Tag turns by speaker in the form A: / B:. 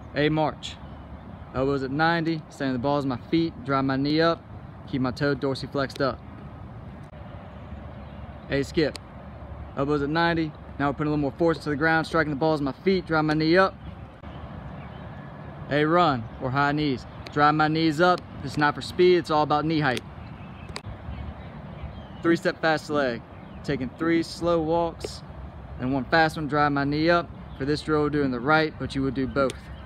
A: A march. Elbows at 90, standing the balls on my feet, drive my knee up, keep my toe dorsiflexed up. A skip. Elbows at 90, now we're putting a little more force to the ground, striking the balls on my feet, drive my knee up. A run, or high knees. Drive my knees up, this is not for speed, it's all about knee height. 3-step fast leg. Taking 3 slow walks, and 1 fast one, drive my knee up. For this drill we're doing the right, but you would do both.